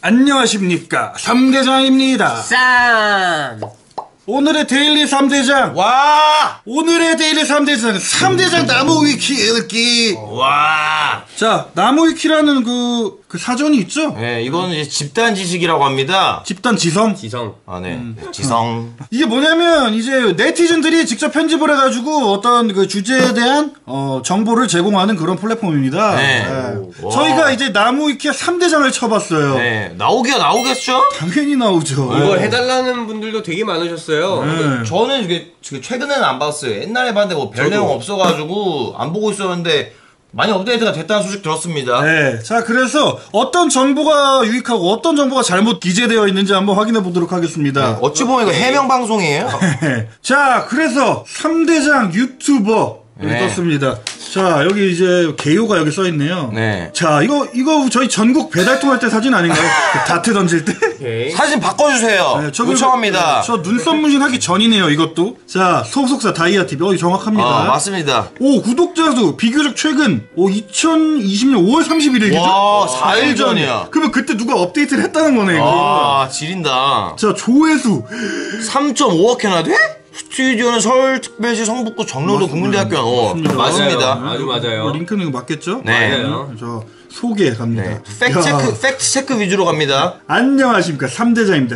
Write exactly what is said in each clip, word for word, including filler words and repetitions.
안녕하십니까, 삼대장입니다. 쌈! 오늘의 데일리 삼대장. 와! 오늘의 데일리 삼대장은 삼대장 나무위키 읽기. 와! 자, 나무위키라는 그, 그 사전이 있죠? 네, 이거는 이제 집단 지식이라고 합니다. 집단 지성. 지성. 아, 네. 음. 지성. 이게 뭐냐면, 이제 네티즌들이 직접 편집을 해가지고 어떤 그 주제에 대한, 어, 정보를 제공하는 그런 플랫폼입니다. 네. 네. 저희가 이제 나무위키 삼대장을 쳐봤어요. 네. 나오기야 나오겠죠? 당연히 나오죠. 이거 네. 해달라는 분들도 되게 많으셨어요. 네. 저는 이게 최근에는 안 봤어요. 옛날에 봤는데 뭐 별 내용 없어가지고 안 보고 있었는데 많이 업데이트가 됐다는 소식 들었습니다. 네. 자, 그래서 어떤 정보가 유익하고 어떤 정보가 잘못 기재되어 있는지 한번 확인해 보도록 하겠습니다. 네. 어찌 보면 이거 해명 방송이에요. 자, 그래서 삼대장 유튜버 여기 네. 떴습니다. 자, 여기 이제 개요가 여기 써 있네요. 네. 자, 이거 이거 저희 전국 배달통 할 때 사진 아닌가요? 그 다트 던질 때? 오케이. 사진 바꿔주세요. 네, 저 요청합니다. 저 눈썹 문신 하기 전이네요, 이것도. 자, 소속사 다이아티비. 어, 정확합니다. 어, 맞습니다. 오, 구독자 수 비교적 최근. 오, 이천이십 년 오월 삼십일일이죠? 와, 사 일 전이야. 그러면 그때 누가 업데이트를 했다는 거네, 이거. 아, 지린다. 자, 조회수. 삼 점 오억회나 돼? 스튜디오는 서울특별시 성북구 정로도 국민대학교. 어, 맞습니다. 맞습니다. 맞아요. 아주 맞아요. 어, 링크는 이거 맞겠죠? 네. 맞아요. 저 소개 갑니다. 네. 팩트 체크, 팩트 체크 위주로 갑니다. 안녕하십니까, 삼대장입니다.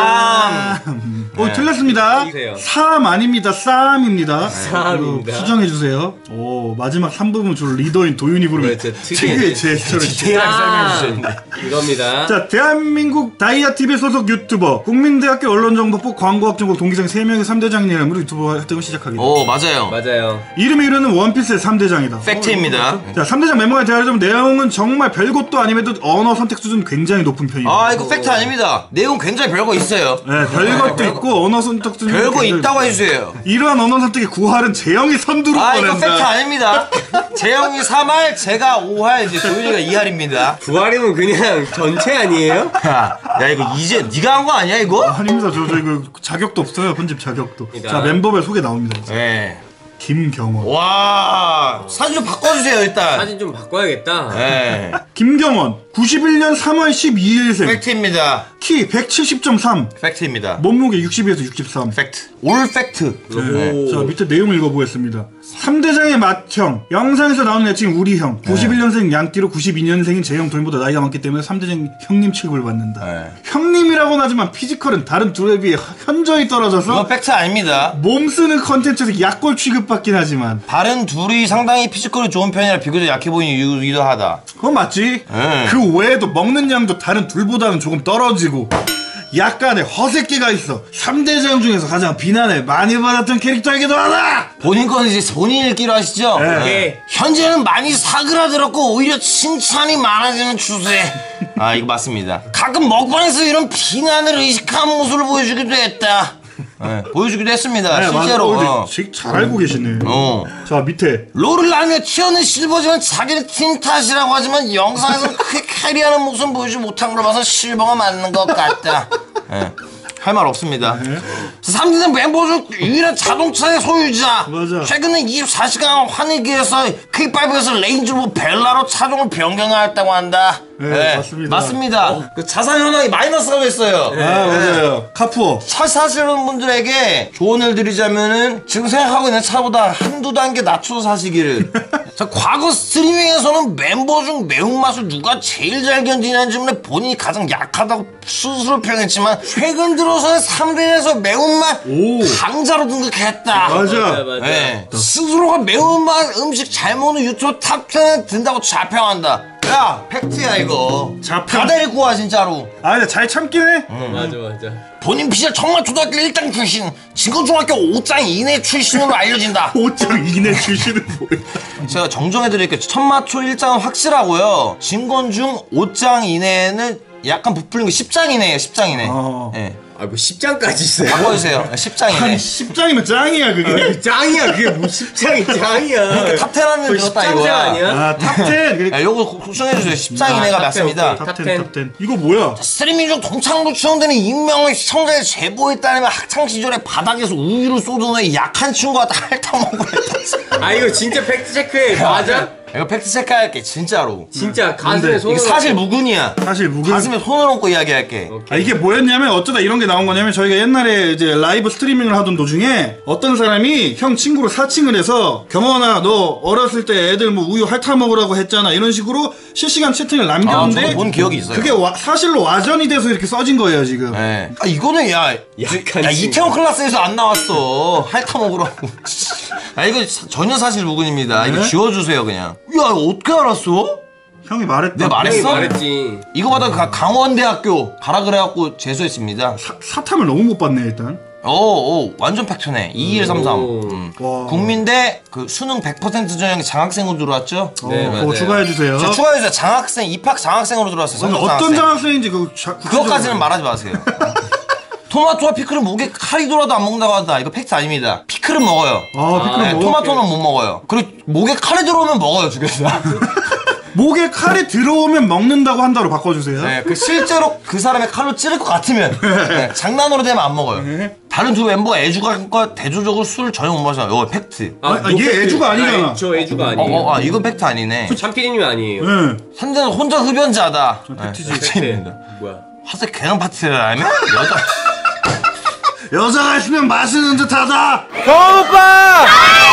삼. 어, 네. 틀렸습니다. 이세요. 삼 아닙니다. 쌈입니다. 쌈입니다. 이거 수정해주세요. 오, 마지막 삼 부분 주로 리더인 도윤이 부르는 그렇죠. 특유의 특이하지. 제스처를. 디테일하게 설명해주셨네. 이겁니다. 자, 대한민국 다이아티비 소속 유튜버, 국민대학교 언론정보부 광고학전공 동기생 세 명의 삼대장이라는 유튜버 활동을 시작하게 됩니다. 오, 맞아요. 맞아요. 이름이 이르는 원피스의 삼대장이다. 팩트입니다. 자, 삼대장 멤버에 대하자면 내용은 정말 별것도 아님에도 언어 선택 수준 굉장히 높은 편입니다. 아, 이거 팩트 아닙니다. 내용 굉장히 별거 있어요. 네, 별것도 있고 언어 선택 수준 별거 있다고 해주세요. 이러한 언어 선택의 구할은 재영이 선두로 아, 이거 보낸다. 팩트 아닙니다. 재영이 삼 할, 제가 오 할, 이제 도윤이가 이 할입니다. 부활이면 그냥 전체 아니에요? 야, 야, 이거 이제 네가 한 거 아니야, 이거? 아닙니다. 저, 저 이거 자격도 없어요. 편집 자격도. 그러니까. 자, 멤버별 소개 나옵니다. 이제. 네. 김경원. 와, 사진 좀 바꿔주세요, 일단. 사진 좀 바꿔야겠다. 네. 김경원. 구십일 년 삼월 십이일생. 팩트입니다. 키 백칠십 점 삼. 팩트입니다. 몸무게 육십에서 육십삼. 팩트. 올 팩트. 네. 자, 밑에 내용 읽어보겠습니다. 삼대장의 맏형. 영상에서 나오는 애칭 우리 형. 구십일 년생 양띠로 구십이 년생인 재형 도인보다 나이가 많기 때문에 삼대장 형님 취급을 받는다. 네. 형님이라고는 하지만 피지컬은 다른 둘에 비해 현저히 떨어져서 이거 팩트 아닙니다. 몸 쓰는 컨텐츠에서 약골 취급받긴 하지만 다른 둘이 상당히 피지컬이 좋은 편이라 비교적 약해 보이기도 하다. 그건 맞지. 네. 그 외에도 먹는 양도 다른 둘보다는 조금 떨어지고 약간의 허세끼가 있어. 삼대장 중에서 가장 비난을 많이 받았던 캐릭터이기도 하다. 본인 건 이제 본인 읽기로 하시죠? 네. 네. 현재는 많이 사그라들었고 오히려 칭찬이 많아지는 추세. 아, 이거 맞습니다. 가끔 먹방에서 이런 비난을 의식한 모습을 보여주기도 했다. 네, 보여주기도 했습니다. 네, 실제로. 맞아. 어, 어. 지- 잘 알고 계시네. 어. 자, 밑에 롤을 하며 티어는 실버지만 자기는 팀 탓이라고 하지만 영상에서 크게 캐리하는 모습 보여주지 못한 걸 봐서 실버가 맞는 것 같다. 네. 할 말 없습니다. 네. 삼대장 멤버 중 유일한 자동차의 소유자. 맞아. 최근에 이십사 시간 환희기에서 퀵파이브에서 레인지로버 벨라로 차종을 변경하였다고 한다. 네, 맞습니다. 맞습니다. 그 자산 현황이 마이너스가 됐어요. 아, 맞아요. 카푸어. 차 사시는 분들에게 조언을 드리자면은 지금 생각하고 있는 차보다 한두 단계 낮춰서 사시기를. 자, 과거 스트리밍에서는 멤버 중 매운맛을 누가 제일 잘 견디냐는 질문에 본인이 가장 약하다고 스스로 표현했지만 최근 들어서는 삼 대에서 매운맛 오. 강자로 등극했다. 맞아. 맞아, 맞아. 네. 스스로가 매운맛 음식 잘 먹는 유튜브 탑 텐에 든다고 자평한다. 야, 팩트야 이거. 자평. 다 데리고 와 진짜로. 아, 근데 잘 참긴 해. 맞아, 맞아. 본인 피셜 청라 초등학교 일 장 출신, 진건중학교 오 장 이내 출신으로 알려진다. 오 장 이내 출신은 뭐야? 제가 정정해드릴게요. 천마초 일 장은 확실하고요. 진건중 오 장 이내는 약간 부풀린 거 십 장 이내예요. 십 장 이내. 어. 네. 아, 뭐 십 장까지 있어요? 바꿔주세요. 십 장 이내. 아니, 십 장이면 짱이야, 그게. 짱이야, 그게 뭐 십 장이 짱이야. 탑 텐 하는 거의 되었다 십 장생 이거야. 아니야? 아, 탑텐. 야, 요거 걱정해주세요. 십 장 아, 이내가 탑 텐, 맞습니다. 오케이. 탑텐, 탑텐. 이거 뭐야? 스트리밍 중 동창으로 추정되는 익명의 시청자의 제보에 따르면 학창시절에 바닥에서 우유를 쏟은 후에 약한 친구가 다 핥아먹고 했다. 아, 이거 진짜 팩트체크해. 맞아? 이거 팩트 체크할게 진짜로. 진짜 가슴에 근데 손을 이게 사실 무근이야. 사실 무근. 가슴에 손을 얹고 이야기할게. 아, 이게 뭐였냐면 어쩌다 이런 게 나온 거냐면 저희가 옛날에 이제 라이브 스트리밍을 하던 도중에 어떤 사람이 형 친구로 사칭을 해서 경원아 너 어렸을 때 애들 뭐 우유 핥아 먹으라고 했잖아 이런 식으로 실시간 채팅을 아, 남겼는데 저도 본 기억이 있어요. 그게 와, 사실로 와전이 돼서 이렇게 써진 거예요 지금. 네. 아 이거는 야, 약간 야 친구. 이태원 클라스에서 안 나왔어. 핥아 먹으라고. 아 이거 사- 전혀 사실 무근입니다. 이거 네? 지워주세요 그냥. 야 이거 어떻게 알았어? 형이 말했다. 내가 형이 말했어? 말했지. 이거 받아 가- 강원대학교 가라 그래갖고 재수했습니다. 사, 사탐을 너무 못 봤네 일단. 오, 오 완전 팩트네. 이일삼삼. 오. 음. 와. 국민대 그 수능 백 퍼센트 전형이 장학생으로 들어왔죠? 네, 어, 맞아요. 그거 추가해주세요. 자, 추가해서 장학생 입학 장학생으로 들어왔어요. 오늘 성적 어떤 장학생. 장학생인지 그 자, 그것까지는 말하지 마세요. 토마토와 피클은 목에 칼이 돌아도 안 먹는다고 한다. 이거 팩트 아닙니다. 피클은 먹어요. 아, 피클은 네, 먹어. 토마토는 못 먹어요. 그리고 목에 칼이 들어오면 먹어요, 집에서. 목에 칼이 들어오면 먹는다고 한다로 바꿔주세요. 네, 그 실제로 그 사람의 칼로 찌를 것 같으면 네, 장난으로 되면 안 먹어요. 네. 다른 두 멤버가 애주가과 대조적으로 술을 전혀 못 마셔요. 이거 팩트. 아, 뭐 얘 팩트. 애주가 아니잖아. 아, 저 애주가 어, 아니에요. 어, 아, 이건 팩트 아니네. 참피디님이 아니에요. 네. 현재는 혼자 흡연자다. 팩트지. 네, 팩트입니다. 뭐야? 화세 개랑 파티를 하면 여자. 여자가 있으면 마시는 듯하다. 경원 오빠!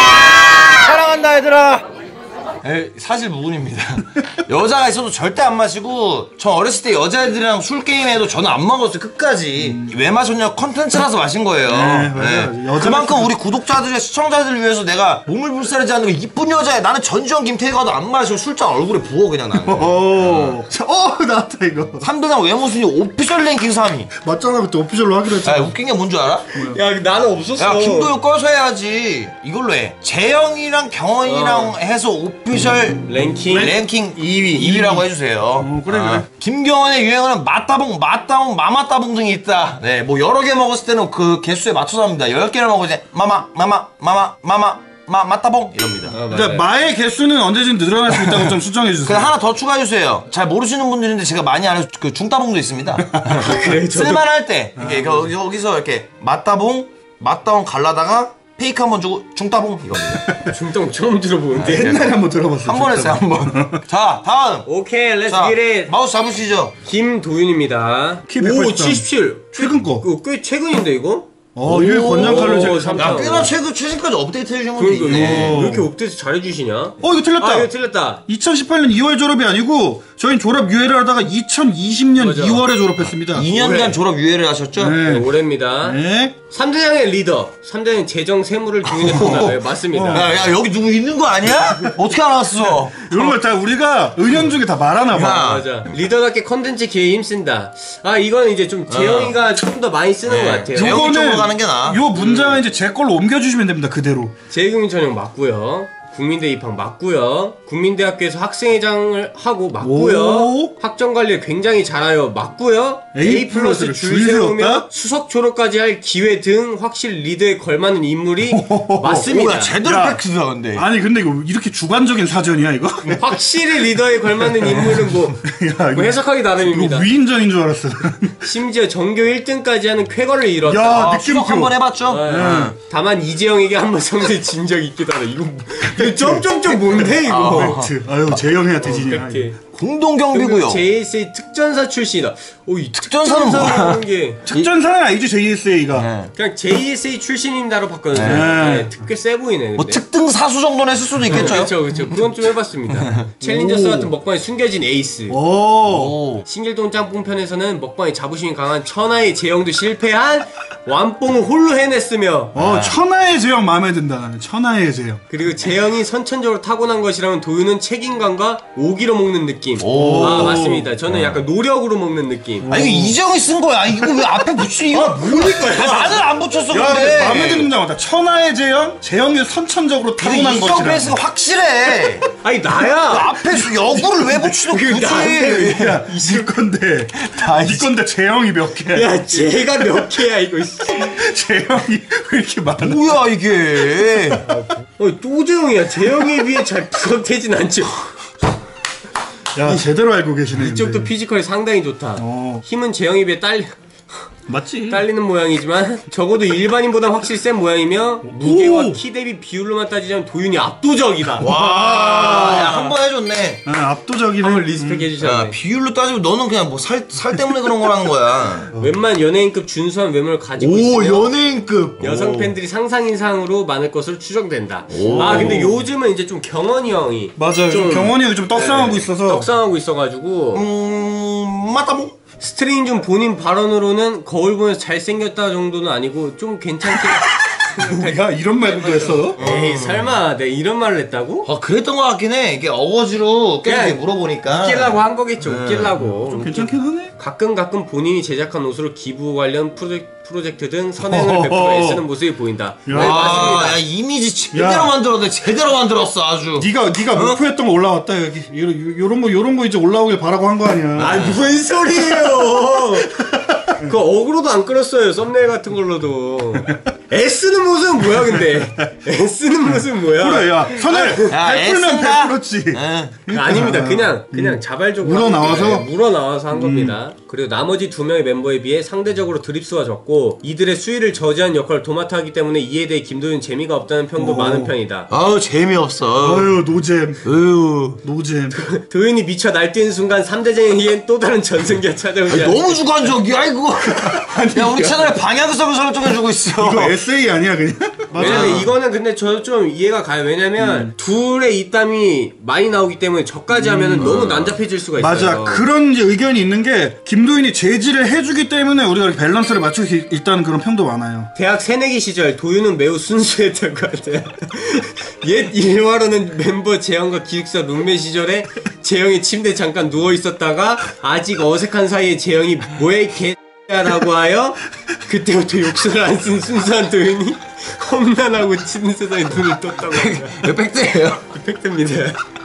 사랑한다 얘들아. 에, 사실 무근입니다. 여자가 있어도 절대 안 마시고 저 어렸을 때 여자애들이랑 술 게임해도 저는 안 먹었어요 끝까지. 왜 마셨냐 컨텐츠라서 마신 거예요. 네, 맞아요. 여자가 그만큼 있으면- 우리 구독자들의 시청자들을 위해서 내가 몸을 불사르지 않는 거 이쁜 여자애. 나는 전지현 김태희 가도 안 마시고 술잔 얼굴에 부어 그냥 나는. 오, 자, 어 나왔다 이거. 삼 대장 외모 순위 오피셜 랭킹 삼 위. 맞잖아 그때 오피셜로 하기로 야 했잖아. 웃긴 게 뭔 줄 알아? 야 나는 없었어. 야 김도영 꺼서 해야지. 이걸로 해. 재영이랑 경원이랑 어. 해서 오피셜 랭킹 랭킹 이 위. 이 위라고 해주세요. 어, 그래, 그래. 김경원의 유행어는 맛다봉, 맛다봉, 마마따봉 등이 있다. 네, 뭐 여러 개 먹었을 때는 그 개수에 맞춰서 합니다. 열 개를 먹으면 이제 마마, 마마, 마마, 마마, 마, 맛다봉 이럽니다. 아, 그러니까 맞아요. 마의 개수는 언제든 늘어날 수 있다고 좀 수정해 주세요. 그럼 하나 더 추가해주세요. 잘 모르시는 분들인데 제가 많이 아는 그 중따봉도 있습니다. 그래, 저도- 쓸만할 때 이렇게 여- 여기서 이렇게 맛다봉, 맛다봉 갈라다가 페이크 한 번 주고 중따봉 이겁니다. 중동 처음 들어보는데. 옛날에 한번 들어봤어. 한 번 했어요, 한 번. 자, 다음. 오케이, 렛츠 자, 기릿. 마우스 잡으시죠. 김도윤입니다. 키 오, 백팔십삼. 칠십칠. 최근 거. 그거 꽤 최근인데 이거? 어, 유일 권장 칼로 오, 제. 잠깐. 야, 꽤나 최근, 최신까지 업데이트 해주신 분도 그러니까 있네. 이거 왜 이렇게 업데이트 잘해주시냐? 어 이거 틀렸다. 아 이거 틀렸다. 이천십팔 년 이월 졸업이 아니고 저희는 졸업 유예를 하다가 이천이십 년 맞아. 이월에 졸업했습니다. 이 년간 올해. 졸업 유예를 하셨죠? 네. 올해입니다. 네. 삼대장의 리더. 삼대장 재정 세무를 중인했다. 네, 맞습니다. 야, 야, 여기 누구 있는 거 아니야? 어떻게 알았어? 이런 걸 다 우리가 은연중에 다 말하나 봐. 야. 맞아. 리더답게 컨텐츠 기회에 힘쓴다. 아 이거는 이제 좀 재영이가 좀 더 많이 쓰는 네. 것 같아요. 요- 요거는 쪽으로 가는 게 나아. 요 문장은 이제 제 걸로 옮겨주시면 됩니다. 그대로. 재경이 전형 맞고요. 국민대 입학 맞고요. 국민대학교에서 학생회장을 하고 맞고요. 오. 학점 관리를 굉장히 잘하여 맞고요. A A 플러스 플러스를 줄 줄 세우며 세웠다? 수석 졸업까지 할 기회 등 확실히 리더에 걸맞는 인물이 맞습니다. 오, 야, 제대로 야. 팩트다, 근데. 아니 근데 이거 이렇게 주관적인 사전이야 이거? 확실히 리더에 걸맞는 인물은 뭐, 야, 뭐 해석하기 이거 나름입니다. 위인전인 줄 알았어. 심지어 전교 일 등까지 하는 쾌거를 이뤘다. 야, 아, 느낌표. 수석 한번 해봤죠? 네. 응. 다만 이재영에게 한번 상대 진 적이 있기도 하다. 이거 이거 점점점 뭔데 이거? 팩트. 아유 재영해야 되지냐. 팩트. 공동경비고요. 제이에스에이 특전사 출신이다. 오, 이 특전사는 특전사라는 게 특전사는 아니죠 제이에스에이가. 네. 그냥 제이에스에이 출신인다로 바꿨는데 네. 네, 특- 꽤 세 보이네. 뭐 근데. 특등 사수 정도는 했을 수도 있겠죠? 그렇죠, 그렇죠. 그건 좀 해봤습니다. 챌린저스 같은 먹방에 숨겨진 에이스. 오. 오. 신길동 짬뽕 편에서는 먹방에 자부심이 강한 천하의 재영도 실패한 완뽕을 홀로 해냈으며 어 천하의 재영 마음에 든다 나는. 천하의 재영. 그리고 재영이 선천적으로 타고난 것이라면 도윤은 책임감과 오기로 먹는 느낌. 오. 아 맞습니다. 저는 약간 노력으로 먹는 느낌. 아, 이거 이재영이 쓴 거야. 이거 왜 앞에 붙이, 이거. 뭡니까? 아, 나는 안 붙였어, 야 근데. 마음에 드는 문장 같다. 천하의 재영, 재영이 선천적으로 타고난 이성 것이라. 베이스가 확실해. 아니 나야. 앞에 수 여구를 왜 붙이는 그 나한테 굳이. 야, 네 건데, 네 건데 재영이 몇 개야? 야 쟤가 몇 개야 이거. 재영이 왜 이렇게 많아? 뭐야, 이게. 어, 또 재영이야. 재영에 비해 잘 부각되진 않죠. 야 제대로 알고 계시네. 이쪽도 근데. 피지컬이 상당히 좋다. 어. 힘은 재영에 비해 딸 맞지. 딸리는 모양이지만 적어도 일반인보다 확실히 센 모양이며 무게와 키 대비 비율로만 따지자면 도윤이 압도적이다. 와, 야, 한 번 해줬네. 아, 압도적이네. 한번 리스펙 음. 해주셨네. 야, 비율로 따지면 너는 그냥 뭐 살 살 때문에 그런 거라는 거야. 웬만 연예인급 준수한 외모를 가지고 오, 있으며 연예인급. 여성 팬들이 상상 이상으로 많을 것으로 추정된다. 아 근데 요즘은 이제 좀 경원이 형이 맞아요. 좀 경원이 형이 좀 떡상하고 있어서. 떡상하고 있어가지고 음, 맞다 뭐. 스트레인 좀 본인 발언으로는 거울 보면서 잘생겼다 정도는 아니고 좀 괜찮게. 야, 이런 말도 했어? 에이 설마 내가 이런 말을 했다고? 아, 그랬던 것 같긴 해. 이게 어거지로 그냥 계속 물어보니까. 웃기려고 한 거겠죠. 웃기려고. 좀 괜찮긴 하네. 가끔 가끔 본인이 제작한 옷으로 기부 관련 프로젝, 프로젝트 등 선행을 베풀어 애쓰는 모습이 보인다. 네, 와, 맞습니다. 야, 이미지 제대로 야. 만들었네. 제대로 만들었어, 아주. 네가 네가 목표했던 거 올라왔다 여기. 요, 요런 거 요런 거 이제 올라오길 바라고 한 거 아니야. 아 무슨 소리예요? 그 어그로도 안 끌었어요. 썸네일 같은 걸로도. 애쓰는 모습은 뭐야 근데? 애쓰는 모습은 뭐야? 그래, 야, 선을 야, 베풀면 애쓴다. 베풀었지. 예. 아닙니다. 그냥 그냥 자발적으로 물어 한 나와서? 겁니다. 물어 나와서 한 겁니다. 그리고 나머지 두 명의 멤버에 비해 상대적으로 드립수가 적고 이들의 수위를 저지하는 역할을 도맡아 하기 때문에 이에 대해 김도윤 재미가 없다는 평도 오. 많은 편이다. 아우, 재미없어. 아유, 노잼. 으유. 노잼. 도윤이 미쳐 날뛰는 순간 삼대장에겐 또 다른 전승기가 찾아오지 않는다. 너무 주관적이야, 이거. 야, 우리 채널에 방향성을 설정해주고 있어. 이거 에세이 아니야 그냥? 맞아. 왜냐면 이거는 근데 저 좀 이해가 가요. 왜냐면 둘의 입담이 많이 나오기 때문에 저까지 하면은 너무 난잡해질 수가 있어요. 맞아. 그런 이제 의견이 있는 게 김도윤이 제지를 해주기 때문에 우리가 이렇게 밸런스를 맞추고 있다는 그런 평도 많아요. 대학 새내기 시절 도윤은 매우 순수했던 것 같아요. 옛 일화로는 멤버 재영과 기숙사 룸메 시절에 재영이 침대에 잠깐 누워 있었다가 아직 어색한 사이에 재영이 뭐해 개라고 하여 그때부터 욕설을 안 쓴 순수한 도윤이 험난하고 치는 세상에 눈을 떴다고 합니다. 이거 팩트예요. 팩트입니다.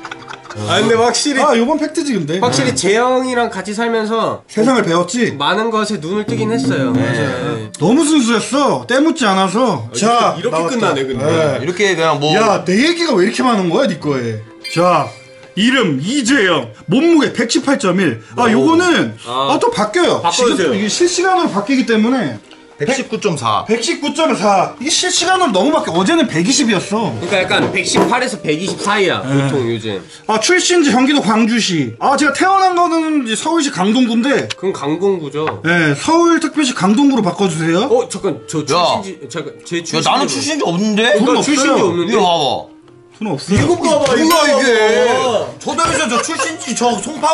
아 근데 확실히 아, 요번 팩트지 근데. 확실히 재영이랑 같이 살면서 세상을 배웠지. 많은 것에 눈을 뜨긴 했어요. 맞아요. 너무 순수했어. 때묻지 않아서. 자, 이렇게 나왔다. 끝나네, 근데. 네. 이렇게 그냥 뭐. 야, 내 얘기가 왜 이렇게 많은 거야, 네 거에? 자, 이름 이재영, 몸무게 백십팔 점 일. 아, 요거는 아. 아, 또 바뀌어요. 바꿔주세요. 지금 또 이게 실시간으로 바뀌기 때문에 백십구 점 사. 백십구 점 사. 이게 실시간으로 너무 바뀌어. 어제는 백이십이었어. 그러니까 약간 백십팔에서 백이십 사이야 보통 요즘. 아, 출신지 경기도 광주시. 아, 제가 태어난 거는 이제 서울시 강동구인데, 그럼 강동구죠. 네, 서울특별시 강동구로 바꿔주세요. 어 잠깐 저 출신지 잠깐 제 야, 출신지 나는 출신지 없는데? 그건 나 없어요. 출신지 없는데. 이거 봐봐. 돈 없어요. 이거 봐봐 뭐야, 이게. 봐봐. 초등학교 저 출신지 저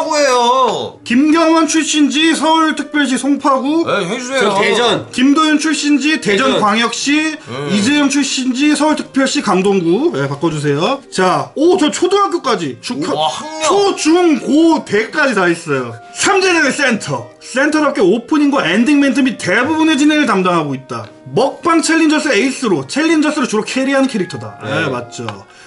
송파구예요. 김경원 출신지 서울특별시 송파구. 에, 해주세요. 저 대전. 김도윤 출신지 대전. 대전광역시, 이재영 출신지 서울특별시 강동구. 네, 바꿔주세요. 자, 오, 저 초등학교까지 축하. 와, 학력. 초, 중, 고, 대까지 다 있어요. 삼대장의 센터. 센터답게 오프닝과 엔딩 멘트 및 대부분의 진행을 담당하고 있다. 먹방 챌린저스 에이스로 챌린저스를 주로 캐리하는 캐릭터다. 네, 맞죠.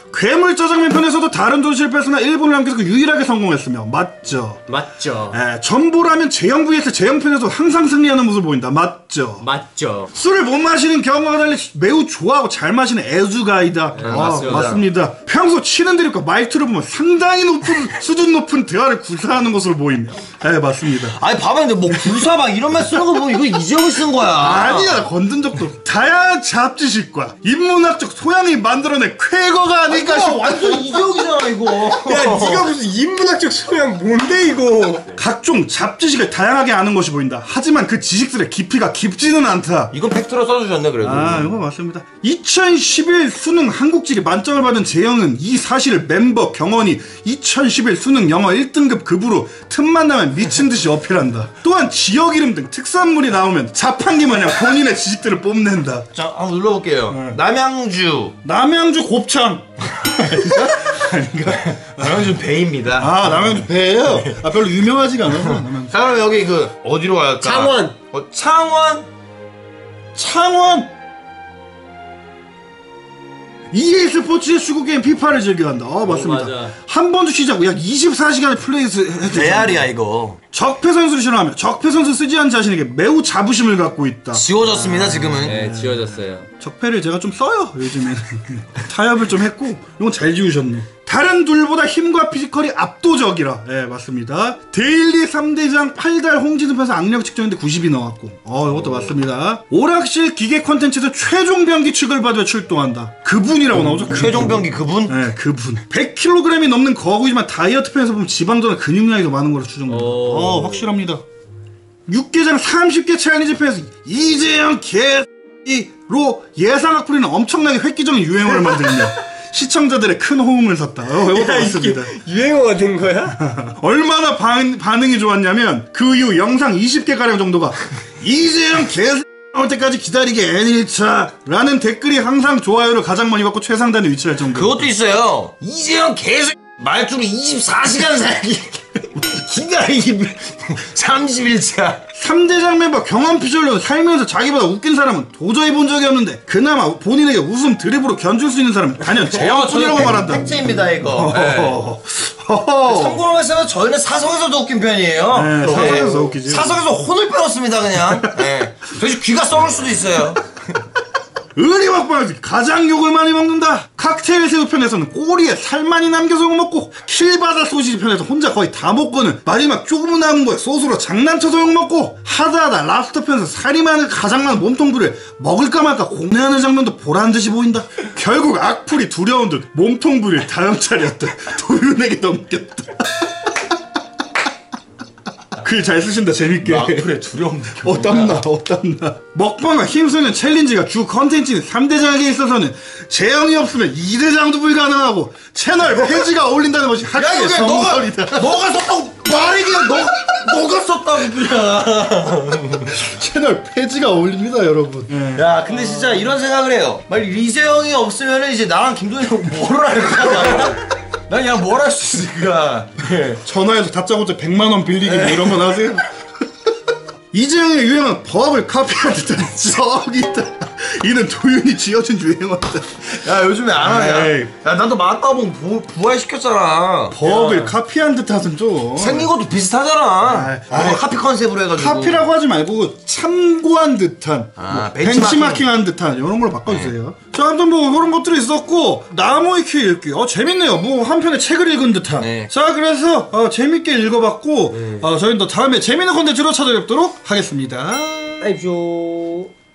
괴물 짜장면 편에서도 다른 돈 실패했으나 일본을 남겨서 유일하게 성공했으며 맞죠. 맞죠. 예, 전보라면 재영 vs 재영 편에서 항상 승리하는 모습을 보인다. 맞죠. 맞죠. 술을 못 마시는 경우와 달리 매우 좋아하고 잘 마시는 애주가이다. 아, 맞습니다. 맞습니다. 평소 치는 드립과 말투를 보면 상당히 높은 수준 높은 대화를 구사하는 것으로 보이며. 네, 맞습니다. 아니, 봐봐. 근데 뭐 구사 막 이런 말 쓰는 거 보면 이거 이재용이 쓴 거야. 아니야, 건든 적도 없어. 다양한 잡지식과 인문학적 소양이 만들어낸 쾌거가 아닐까 이거 싶다. 완전 이재용이잖아, 이거. 야 네가 무슨 인문학적 소양 뭔데 이거. 각종 잡지식을 다양하게 아는 것이 보인다. 하지만 그 지식들의 깊이가 깊지는 않다. 이건 팩트로 써주셨네, 그래도. 아, 이거 맞습니다. 이천십일 수능 한국지리 만점을 받은 재영은 이 사실을 멤버 경원이 이천십일 수능 영어 일 등급 급으로 틈만 나면 미친 듯이 어필한다. 또한 지역 이름 등 특산물이 나오면 자판기 마냥 본인의 지식들을 뽐낸다. 자, 한번 눌러볼게요. 남양주. 남양주 곱창. 아닌가? 남양주 배입니다. 아, 남양주 배예요? 아, 별로 유명하지가 않아서. 남양주. 자, 그럼 여기 그, 어디로 갈까? 창원. 어, 창원? 창원. 이에이 스포츠의 축구게임 피파를 즐겨한다. 어, 맞습니다. 맞아. 한 번도 쉬지 않고 약 이십사 시간을 플레이해주죠. 레알이야, 이거. 적폐 선수를 싫어하며 적폐 선수 쓰지 않은 자신에게 매우 자부심을 갖고 있다. 지워졌습니다, 지금은. 네 지워졌어요. 적폐를 제가 좀 써요, 요즘에는. 타협을 좀 했고, 이건 잘 지우셨네. 다른 둘보다 힘과 피지컬이 압도적이라. 예, 맞습니다. 데일리 삼 대장 팔 달 홍진섭에서 악력 측정인데 구십이 나왔고, 어, 이것도 맞습니다. 오락실 기계 콘텐츠에서 최종 병기 취급을 받으며 출동한다. 그분이라고 나오죠? 최종 병기 그분? 네, 그분. 백 킬로그램이 넘는 거구이지만 다이어트 편에서 보면 지방보다 근육량이 더 많은 걸로 추정됩니다. 어, 확실합니다. 육개장 삼십 개 챌린지 편에서 이재영 개로 예상 악플이는 엄청나게 획기적인 유행어를 만들며 시청자들의 큰 호응을 샀다. 어, 이것도 맞습니다. 유행어가 된 거야? 얼마나 반, 반응이 좋았냐면 그 이후 영상 이십 개가량 정도가 이재영 개 나올 때까지 기다리게 엔 일 차라는 댓글이 항상 좋아요를 가장 많이 받고 최상단에 위치할 정도. 그것도 있어요. 이재영 계속 말투로 이십사 시간 살기 기다리기 삼십일 차. 삼 대장 멤버 경험 피셜로 살면서 자기보다 웃긴 사람은 도저히 본 적이 없는데 그나마 본인에게 웃음 드립으로 견줄 수 있는 사람은 단연 재영뿐이라고 말한다. 팩트입니다 이거. 허허. 참고로 말씀하면 저희는 사석에서도 웃긴 편이에요. 네, 사석에서 웃기지. 사석에서 혼을 빼놓습니다 그냥. 네. 저희 귀가 썩을 수도 있어요. 의리 막방에서 가장 욕을 많이 먹는다. 칵테일 새우 편에서는 꼬리에 살만이 남겨서 먹고, 킬바다 소시지 편에서 혼자 거의 다 먹고는 마지막 조금 남은 거에 소스로 장난쳐서 욕먹고, 하다하다 랍스터 편에서 살이 많은 가장 많은 몸통부를 먹을까 말까 고민하는 장면도 보란듯이 보인다. 결국 악플이 두려운 듯 몸통부를 다음 차례였다. 도윤에게 넘겼다. 글 잘 쓰신다. 재밌게. 악플에 두려움 느껴. 어 땀나 어 땀나. 먹방과 힘쓰는 챌린지가 주 컨텐츠인 삼 대장에게 있어서는 재영이 없으면 이 대장도 불가능하고 채널 폐지가 어울린다는 것이 학계의 정설이다. 너가 썼다고 말이 그냥 너, 너가 썼다고 그냥. 채널 폐지가 어울립니다 여러분. 네. 야 근데 진짜 이런 생각을 해요. 말 리세영이 없으면은 이제 나랑 김도현이 뭐를 할까? 난 그냥 뭘 할 수 있을까? 전화해서 다짜고짜 백만 원 빌리기 뭐 이런 건 하세요? 이재영의 유행은 버업을 카피한 듯한 썩이다. 이는 도윤이 지어준 유행어다. 야 요즘에 안 하냐? 에이. 야 나도 마따봉 부활시켰잖아. 버업을 카피한 듯한 좀 생긴 것도 비슷하잖아. 아, 뭐 카피 컨셉으로 해가지고. 카피라고 하지 말고 참고한 듯한 아, 뭐 벤치마킹. 벤치마킹한 듯한 이런 걸로 바꿔주세요. 네. 자 아무튼 뭐 그런 것들이 있었고 나무의 키 읽기 어 재밌네요. 뭐 한편의 책을 읽은 듯한. 네. 자 그래서 어, 재밌게 읽어봤고 네. 어, 저희는 또 다음에 재밌는 콘텐츠로 찾아뵙도록 하겠습니다. 아이쇼.